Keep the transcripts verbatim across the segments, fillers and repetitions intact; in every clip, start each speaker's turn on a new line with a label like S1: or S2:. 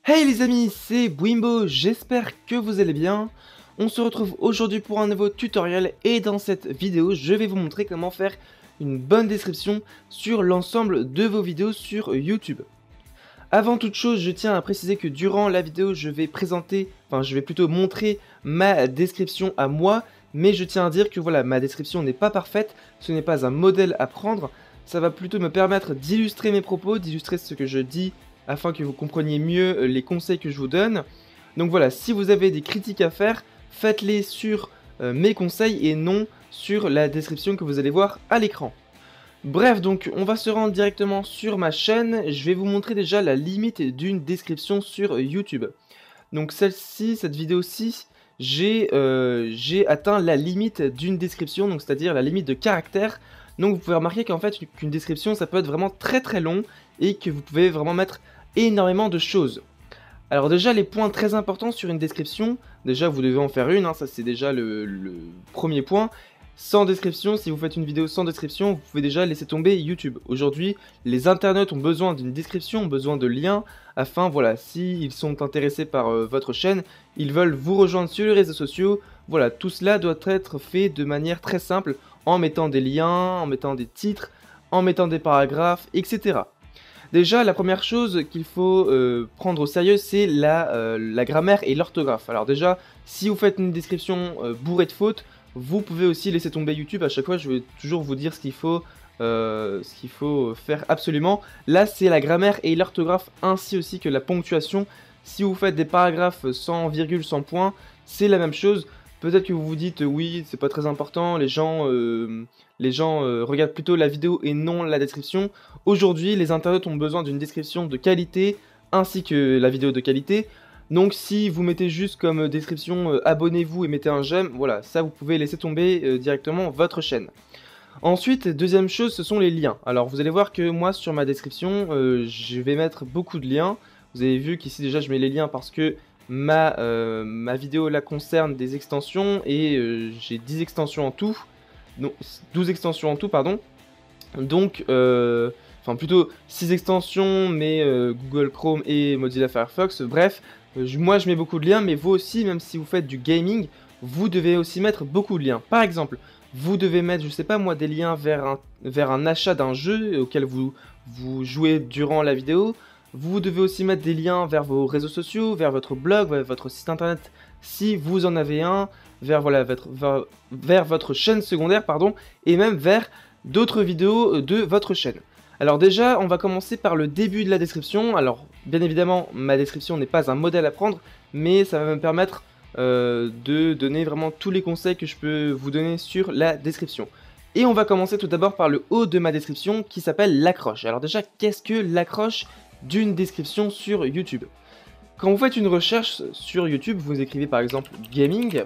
S1: Hey les amis, c'est Bwimbo, j'espère que vous allez bien. On se retrouve aujourd'hui pour un nouveau tutoriel et dans cette vidéo, je vais vous montrer comment faire une bonne description sur l'ensemble de vos vidéos sur YouTube. Avant toute chose, je tiens à préciser que durant la vidéo, je vais présenter, enfin je vais plutôt montrer ma description à moi, mais je tiens à dire que voilà, ma description n'est pas parfaite, ce n'est pas un modèle à prendre, ça va plutôt me permettre d'illustrer mes propos, d'illustrer ce que je dis, afin que vous compreniez mieux les conseils que je vous donne. Donc voilà, si vous avez des critiques à faire, faites-les sur euh, mes conseils et non sur la description que vous allez voir à l'écran. Bref, donc on va se rendre directement sur ma chaîne. Je vais vous montrer déjà la limite d'une description sur YouTube. Donc celle-ci, cette vidéo-ci, j'ai euh, j'ai atteint la limite d'une description, donc c'est-à-dire la limite de caractères. Donc vous pouvez remarquer qu'en fait qu'une description ça peut être vraiment très très long et que vous pouvez vraiment mettre énormément de choses. Alors déjà les points très importants sur une description, déjà vous devez en faire une, hein, ça c'est déjà le, le premier point. Sans description, si vous faites une vidéo sans description, vous pouvez déjà laisser tomber YouTube. Aujourd'hui, les internautes ont besoin d'une description, ont besoin de liens, afin, voilà, s'ils sont intéressés par euh, votre chaîne, ils veulent vous rejoindre sur les réseaux sociaux, voilà, tout cela doit être fait de manière très simple, en mettant des liens, en mettant des titres, en mettant des paragraphes, et cetera. Déjà, la première chose qu'il faut euh, prendre au sérieux, c'est la, euh, la grammaire et l'orthographe. Alors déjà, si vous faites une description euh, bourrée de fautes, vous pouvez aussi laisser tomber YouTube. À chaque fois, je vais toujours vous dire ce qu'il faut, euh, ce qu'il faut faire absolument. Là, c'est la grammaire et l'orthographe, ainsi aussi que la ponctuation. Si vous faites des paragraphes sans virgule, sans point, c'est la même chose. Peut-être que vous vous dites, euh, oui, c'est pas très important, les gens, euh, les gens euh, regardent plutôt la vidéo et non la description. Aujourd'hui, les internautes ont besoin d'une description de qualité, ainsi que la vidéo de qualité. Donc si vous mettez juste comme description euh, abonnez-vous et mettez un j'aime, voilà, ça vous pouvez laisser tomber euh, directement votre chaîne. Ensuite, deuxième chose, ce sont les liens. Alors vous allez voir que moi sur ma description, euh, je vais mettre beaucoup de liens. Vous avez vu qu'ici déjà je mets les liens parce que ma, euh, ma vidéo là concerne des extensions et euh, j'ai dix extensions en tout. Non, douze extensions en tout, pardon. Donc, euh, enfin plutôt six extensions, mais euh, Google Chrome et Mozilla Firefox, bref. Moi je mets beaucoup de liens, mais vous aussi, même si vous faites du gaming, vous devez aussi mettre beaucoup de liens. Par exemple, vous devez mettre, je sais pas moi, des liens vers un, vers un achat d'un jeu auquel vous, vous jouez durant la vidéo. Vous devez aussi mettre des liens vers vos réseaux sociaux, vers votre blog, vers votre site internet si vous en avez un, vers, voilà, votre, vers, vers votre chaîne secondaire, pardon, et même vers d'autres vidéos de votre chaîne. Alors déjà, on va commencer par le début de la description. Alors, bien évidemment, ma description n'est pas un modèle à prendre, mais ça va me permettre euh, de donner vraiment tous les conseils que je peux vous donner sur la description. Et on va commencer tout d'abord par le haut de ma description qui s'appelle l'accroche. Alors déjà, qu'est-ce que l'accroche d'une description sur YouTube? Quand vous faites une recherche sur YouTube, vous écrivez par exemple gaming.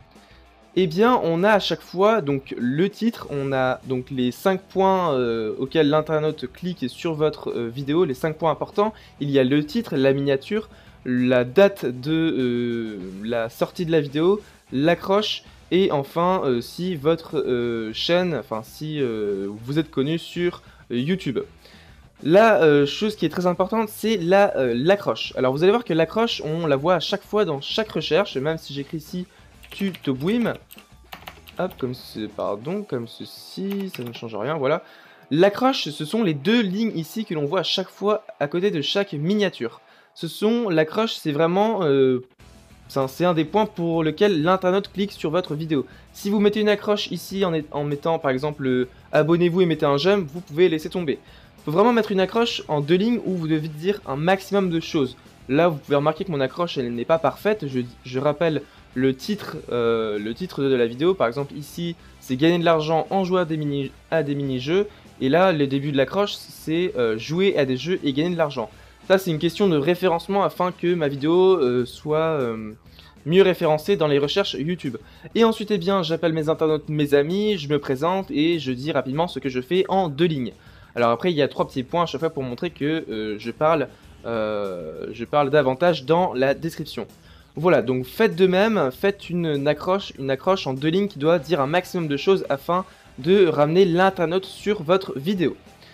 S1: Eh bien, on a à chaque fois donc le titre, on a donc les cinq points euh, auxquels l'internaute clique sur votre euh, vidéo, les cinq points importants. Il y a le titre, la miniature, la date de euh, la sortie de la vidéo, l'accroche et enfin euh, si votre euh, chaîne, enfin si euh, vous êtes connu sur euh, YouTube. La euh, chose qui est très importante, c'est la euh, l'accroche. Alors vous allez voir que l'accroche, on la voit à chaque fois dans chaque recherche, même si j'écris ici Tutobwim, hop, comme ce, pardon, comme ceci, ça ne change rien, voilà. L'accroche, ce sont les deux lignes ici que l'on voit à chaque fois à côté de chaque miniature. Ce sont, l'accroche, c'est vraiment, euh, c'est un des points pour lequel l'internaute clique sur votre vidéo. Si vous mettez une accroche ici en, en mettant par exemple euh, abonnez-vous et mettez un j'aime, vous pouvez laisser tomber. Il faut vraiment mettre une accroche en deux lignes où vous devez dire un maximum de choses. Là, vous pouvez remarquer que mon accroche, elle n'est pas parfaite, je, je rappelle le titre, euh, le titre de la vidéo, par exemple ici c'est gagner de l'argent en jouant à des mini à des mini-jeux, et là le début de l'accroche c'est euh, jouer à des jeux et gagner de l'argent. Ça c'est une question de référencement afin que ma vidéo euh, soit euh, mieux référencée dans les recherches YouTube. Et ensuite eh bien j'appelle mes internautes mes amis, je me présente et je dis rapidement ce que je fais en deux lignes. Alors après il y a trois petits points à chaque fois pour montrer que euh, je parle, euh, je parle davantage dans la description. Voilà, donc faites de même, faites une accroche, une accroche en deux lignes qui doit dire un maximum de choses afin de ramener l'internaute sur votre vidéo.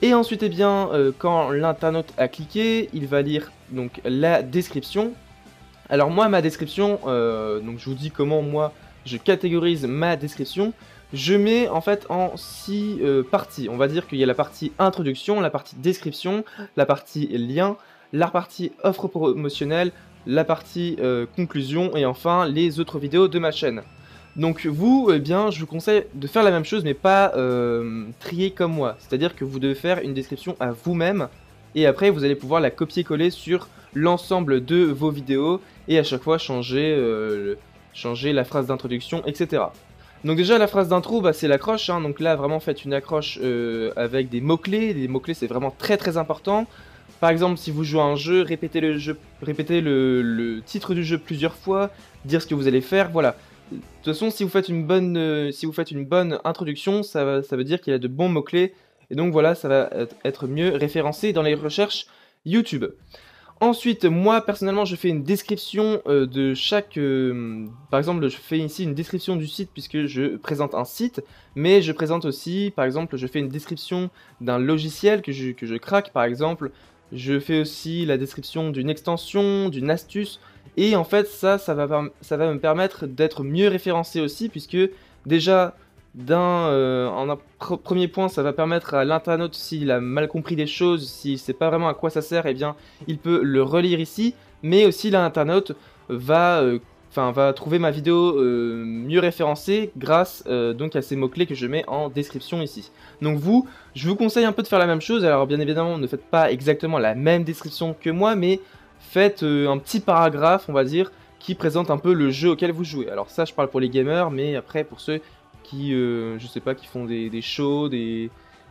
S1: Et ensuite, eh bien, euh, quand l'internaute a cliqué, il va lire donc la description. Alors moi, ma description, euh, donc je vous dis comment moi je catégorise ma description. Je mets en fait en six euh, parties. On va dire qu'il y a la partie introduction, la partie description, la partie lien, la partie offre promotionnelle, la partie euh, conclusion et enfin les autres vidéos de ma chaîne. Donc vous, eh bien, je vous conseille de faire la même chose mais pas euh, trier comme moi. C'est-à-dire que vous devez faire une description à vous-même et après vous allez pouvoir la copier-coller sur l'ensemble de vos vidéos et à chaque fois changer, euh, changer la phrase d'introduction, et cetera. Donc déjà la phrase d'intro, bah, c'est l'accroche, hein. Donc là vraiment faites une accroche euh, avec des mots-clés. Les mots-clés c'est vraiment très très important. Par exemple si vous jouez à un jeu, répétez le, jeu, répétez le, le titre du jeu plusieurs fois, dire ce que vous allez faire, voilà. De toute façon si vous faites une bonne, euh, si vous faites une bonne introduction, ça, va, ça veut dire qu'il y a de bons mots-clés. Et donc voilà, ça va être mieux référencé dans les recherches YouTube. Ensuite, moi personnellement, je fais une description euh, de chaque... Euh, par exemple, je fais ici une description du site puisque je présente un site, mais je présente aussi, par exemple, je fais une description d'un logiciel que je, que je craque, par exemple. Je fais aussi la description d'une extension, d'une astuce, et en fait, ça, ça va, ça va me permettre d'être mieux référencé aussi, puisque déjà... D'un, euh, en un pr premier point, ça va permettre à l'internaute, s'il a mal compris des choses, s'il ne sait pas vraiment à quoi ça sert, eh bien, il peut le relire ici. Mais aussi, l'internaute va, euh, va trouver ma vidéo euh, mieux référencée grâce euh, donc à ces mots-clés que je mets en description ici. Donc vous, je vous conseille un peu de faire la même chose. Alors bien évidemment, ne faites pas exactement la même description que moi, mais faites euh, un petit paragraphe, on va dire, qui présente un peu le jeu auquel vous jouez. Alors ça, je parle pour les gamers, mais après, pour ceux qui, euh, je sais pas, qui font des, des shows, des,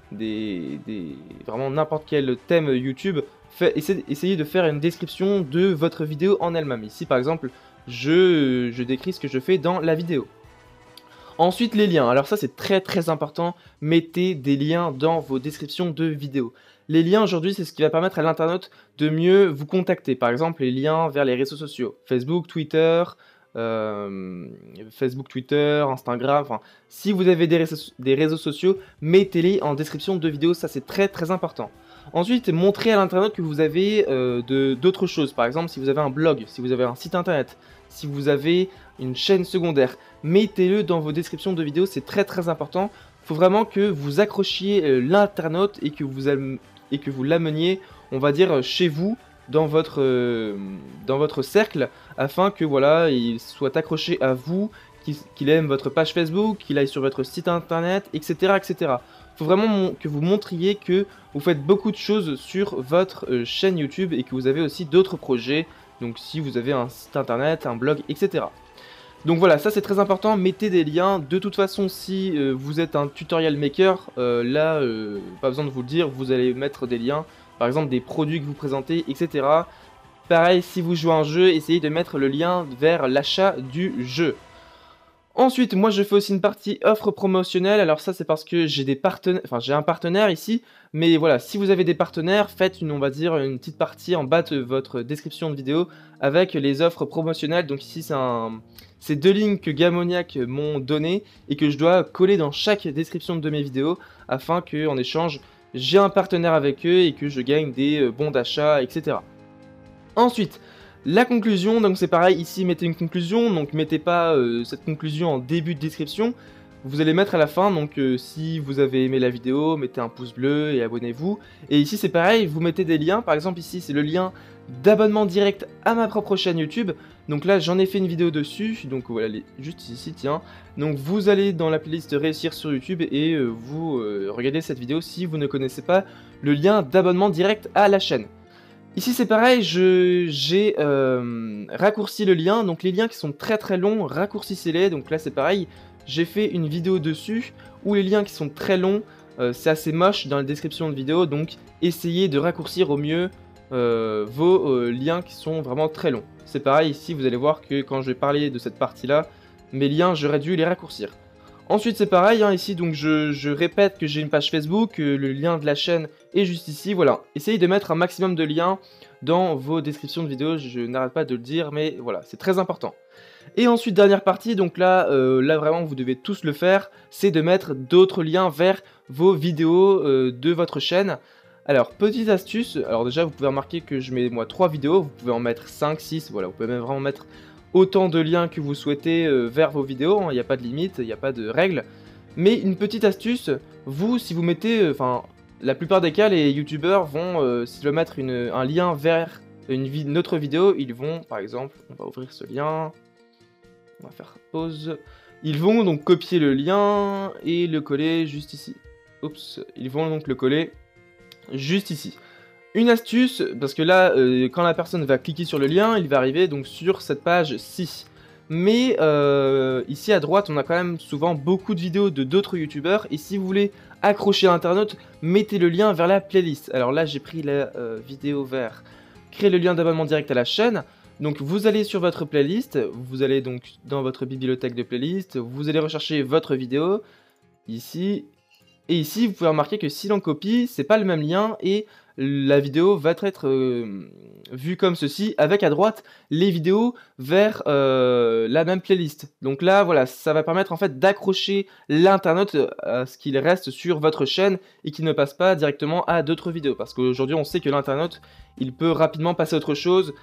S1: des, des vraiment n'importe quel thème YouTube, fait, essayez, essayez de faire une description de votre vidéo en elle-même. Ici, par exemple, je, je décris ce que je fais dans la vidéo. Ensuite, les liens. Alors ça, c'est très très important. Mettez des liens dans vos descriptions de vidéos. Les liens, aujourd'hui, c'est ce qui va permettre à l'internaute de mieux vous contacter. Par exemple, les liens vers les réseaux sociaux. Facebook, Twitter... Euh, Facebook, Twitter, Instagram, enfin, si vous avez des réseaux, des réseaux sociaux, mettez-les en description de vidéos, ça c'est très très important. Ensuite, montrez à l'internaute que vous avez euh, d'autres choses, par exemple si vous avez un blog, si vous avez un site internet, si vous avez une chaîne secondaire, mettez-le dans vos descriptions de vidéos, c'est très très important. Il faut vraiment que vous accrochiez euh, l'internaute et que vous, et que vous l'ameniez, on va dire, chez vous, dans votre, euh, dans votre cercle, afin que voilà, il soit accroché à vous, qu'il qu'il aime votre page Facebook, qu'il aille sur votre site internet, et cetera et cetera. Il faut vraiment que vous montriez que vous faites beaucoup de choses sur votre euh, chaîne YouTube et que vous avez aussi d'autres projets, donc si vous avez un site internet, un blog, et cetera. Donc voilà, ça c'est très important, mettez des liens. De toute façon, si euh, vous êtes un tutorial maker, euh, là, euh, pas besoin de vous le dire, vous allez mettre des liens. Par exemple des produits que vous présentez, et cetera. Pareil, si vous jouez à un jeu, essayez de mettre le lien vers l'achat du jeu. Ensuite, moi je fais aussi une partie offre promotionnelle. Alors ça c'est parce que j'ai des partenaires, enfin j'ai un partenaire ici. Mais voilà, si vous avez des partenaires, faites une, on va dire, une petite partie en bas de votre description de vidéo avec les offres promotionnelles. Donc ici c'est un... c'est deux lignes que Gamoniac m'ont donné et que je dois coller dans chaque description de mes vidéos afin qu'en échange j'ai un partenaire avec eux et que je gagne des bons d'achat, et cetera. Ensuite, la conclusion, donc c'est pareil, ici mettez une conclusion, donc mettez pas euh, cette conclusion en début de description, vous allez mettre à la fin, donc euh, si vous avez aimé la vidéo, mettez un pouce bleu et abonnez-vous. Et ici c'est pareil, vous mettez des liens, par exemple ici c'est le lien d'abonnement direct à ma propre chaîne YouTube. Donc là j'en ai fait une vidéo dessus, donc voilà, juste ici, tiens. Donc vous allez dans la playlist réussir sur YouTube et euh, vous euh, regardez cette vidéo si vous ne connaissez pas le lien d'abonnement direct à la chaîne. Ici c'est pareil, j'ai euh, raccourci le lien, donc les liens qui sont très très longs, raccourcissez-les. Donc là c'est pareil, j'ai fait une vidéo dessus où les liens qui sont très longs, euh, c'est assez moche dans la description de vidéo, donc essayez de raccourcir au mieux euh, vos euh, liens qui sont vraiment très longs. C'est pareil ici, vous allez voir que quand je vais parler de cette partie là, mes liens j'aurais dû les raccourcir. Ensuite c'est pareil, hein, ici donc je, je répète que j'ai une page Facebook, euh, le lien de la chaîne est juste ici, voilà. Essayez de mettre un maximum de liens dans vos descriptions de vidéos, je n'arrête pas de le dire, mais voilà, c'est très important. Et ensuite, dernière partie, donc là, euh, là vraiment vous devez tous le faire, c'est de mettre d'autres liens vers vos vidéos euh, de votre chaîne. Alors, petite astuce, alors déjà vous pouvez remarquer que je mets moi trois vidéos, vous pouvez en mettre cinq, six, voilà, vous pouvez même vraiment mettre autant de liens que vous souhaitez euh, vers vos vidéos, il hein, n'y a pas de limite, il n'y a pas de règle. Mais une petite astuce, vous, si vous mettez, enfin, euh, la plupart des cas, les youtubeurs vont, euh, s'ils veulent mettre une, un lien vers une, une autre vidéo, ils vont, par exemple, on va ouvrir ce lien... On va faire pause. Ils vont donc copier le lien et le coller juste ici. Oups, ils vont donc le coller juste ici. Une astuce, parce que là, euh, quand la personne va cliquer sur le lien, il va arriver donc sur cette page-ci. Mais euh, ici à droite, on a quand même souvent beaucoup de vidéos de d'autres youtubeurs. Et si vous voulez accrocher l'internaute, mettez le lien vers la playlist. Alors là, j'ai pris la euh, vidéo vers créer le lien d'abonnement direct à la chaîne. Donc vous allez sur votre playlist, vous allez donc dans votre bibliothèque de playlist, vous allez rechercher votre vidéo, ici, et ici vous pouvez remarquer que si l'on copie, c'est pas le même lien, et la vidéo va être euh, vue comme ceci, avec à droite les vidéos vers euh, la même playlist. Donc là, voilà, ça va permettre en fait d'accrocher l'internaute à ce qu'il reste sur votre chaîne, et qu'il ne passe pas directement à d'autres vidéos, parce qu'aujourd'hui on sait que l'internaute, il peut rapidement passer à autre chose,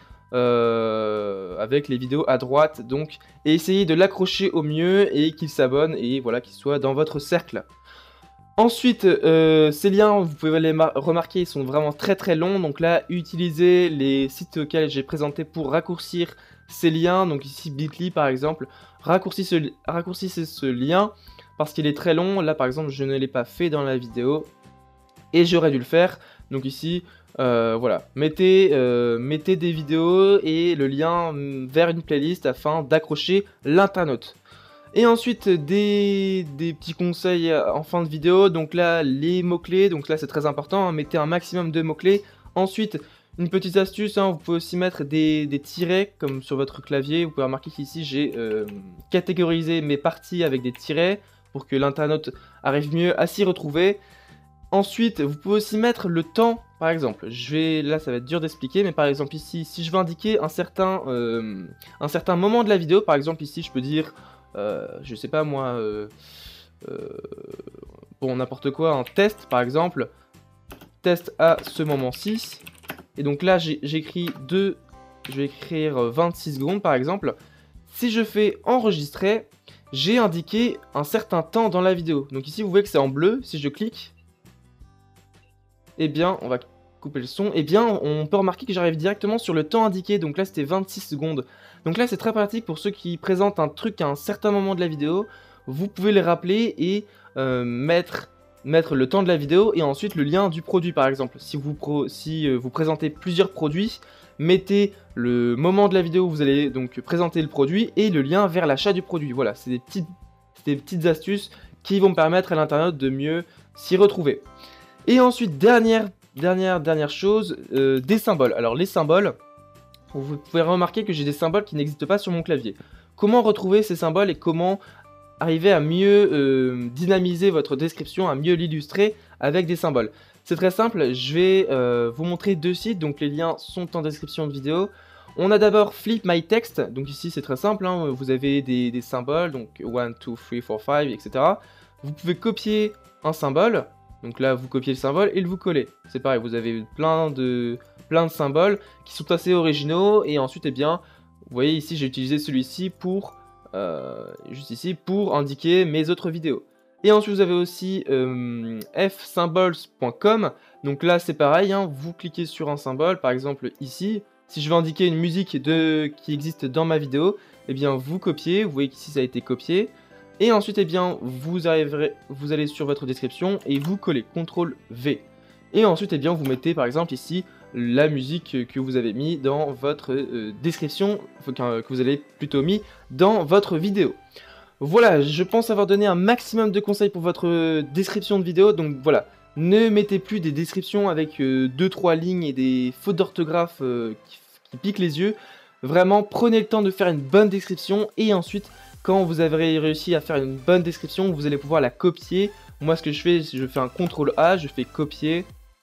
S1: Euh, avec les vidéos à droite, donc et essayez de l'accrocher au mieux et qu'il s'abonne et voilà qu'il soit dans votre cercle. Ensuite, euh, ces liens, vous pouvez les remarquer, ils sont vraiment très très longs, donc là utilisez les sites auxquels j'ai présenté pour raccourcir ces liens, donc ici Bitly par exemple, raccourcissez, raccourcissez ce lien parce qu'il est très long. Là par exemple je ne l'ai pas fait dans la vidéo et j'aurais dû le faire, donc ici Euh, voilà, mettez, euh, mettez des vidéos et le lien vers une playlist afin d'accrocher l'internaute. Et ensuite, des, des petits conseils en fin de vidéo. Donc là, les mots-clés, donc là c'est très important, hein, mettez un maximum de mots-clés. Ensuite, une petite astuce, hein, vous pouvez aussi mettre des, des tirets comme sur votre clavier. Vous pouvez remarquer qu'ici j'ai euh, catégorisé mes parties avec des tirets pour que l'internaute arrive mieux à s'y retrouver. Ensuite, vous pouvez aussi mettre le temps, par exemple. Je vais, là, ça va être dur d'expliquer, mais par exemple ici, si je veux indiquer un certain, euh, un certain moment de la vidéo, par exemple ici, je peux dire, euh, je sais pas moi, euh, euh, bon, n'importe quoi, un test, par exemple, test à ce moment-ci. Et donc là, j'écris deux, je vais écrire vingt-six secondes, par exemple. Si je fais enregistrer, j'ai indiqué un certain temps dans la vidéo. Donc ici, vous voyez que c'est en bleu. Si je clique, eh bien, on va couper le son, eh bien, on peut remarquer que j'arrive directement sur le temps indiqué, donc là, c'était vingt-six secondes. Donc là, c'est très pratique pour ceux qui présentent un truc à un certain moment de la vidéo. Vous pouvez les rappeler et euh, mettre, mettre le temps de la vidéo et ensuite le lien du produit, par exemple. Si vous, pro, si, euh, vous présentez plusieurs produits, mettez le moment de la vidéo où vous allez donc présenter le produit et le lien vers l'achat du produit. Voilà, c'est des petites, des petites astuces qui vont permettre à l'internaute de mieux s'y retrouver. Et ensuite, dernière, dernière, dernière chose, euh, des symboles. Alors les symboles, vous pouvez remarquer que j'ai des symboles qui n'existent pas sur mon clavier. Comment retrouver ces symboles et comment arriver à mieux euh, dynamiser votre description, à mieux l'illustrer avec des symboles? C'est très simple, je vais euh, vous montrer deux sites, donc les liens sont en description de vidéo. On a d'abord Flip My Text, donc ici c'est très simple, hein, vous avez des, des symboles, donc un, deux, trois, quatre, cinq, et cetera. Vous pouvez copier un symbole. Donc là, vous copiez le symbole et le vous collez. C'est pareil, vous avez plein de, plein de symboles qui sont assez originaux. Et ensuite, eh bien, vous voyez ici, j'ai utilisé celui-ci pour, euh, juste ici, pour indiquer mes autres vidéos. Et ensuite, vous avez aussi euh, f symbols point com. Donc là, c'est pareil, hein, vous cliquez sur un symbole, par exemple ici. Si je veux indiquer une musique de, qui existe dans ma vidéo, eh bien, vous copiez. Vous voyez qu'ici, ça a été copié. Et ensuite, eh bien, vous, arriverez, vous allez sur votre description et vous collez contrôle V. Et ensuite, eh bien, vous mettez par exemple ici la musique que vous avez mis dans votre euh, description, que vous avez plutôt mis dans votre vidéo. Voilà, je pense avoir donné un maximum de conseils pour votre description de vidéo. Donc voilà, ne mettez plus des descriptions avec deux trois lignes et des fautes d'orthographe euh, qui, qui piquent les yeux. Vraiment, prenez le temps de faire une bonne description et ensuite, quand vous avez réussi à faire une bonne description, vous allez pouvoir la copier. Moi, ce que je fais, je fais un contrôle A, je fais copier.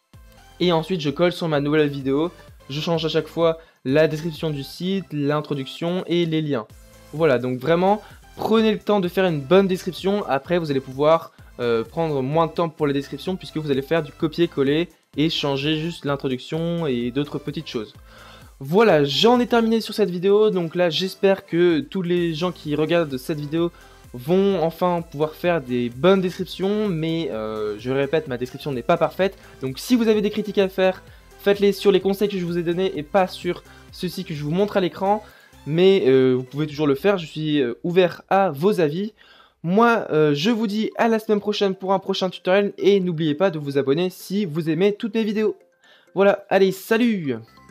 S1: Et ensuite, je colle sur ma nouvelle vidéo. Je change à chaque fois la description du site, l'introduction et les liens. Voilà, donc vraiment, prenez le temps de faire une bonne description. Après, vous allez pouvoir euh, prendre moins de temps pour les descriptions puisque vous allez faire du copier-coller et changer juste l'introduction et d'autres petites choses. Voilà, j'en ai terminé sur cette vidéo. Donc là, j'espère que tous les gens qui regardent cette vidéo vont enfin pouvoir faire des bonnes descriptions. Mais euh, je répète, ma description n'est pas parfaite. Donc si vous avez des critiques à faire, faites-les sur les conseils que je vous ai donnés et pas sur ceux-ci que je vous montre à l'écran. Mais euh, vous pouvez toujours le faire, je suis euh, ouvert à vos avis. Moi, euh, je vous dis à la semaine prochaine pour un prochain tutoriel et n'oubliez pas de vous abonner si vous aimez toutes mes vidéos. Voilà, allez, salut!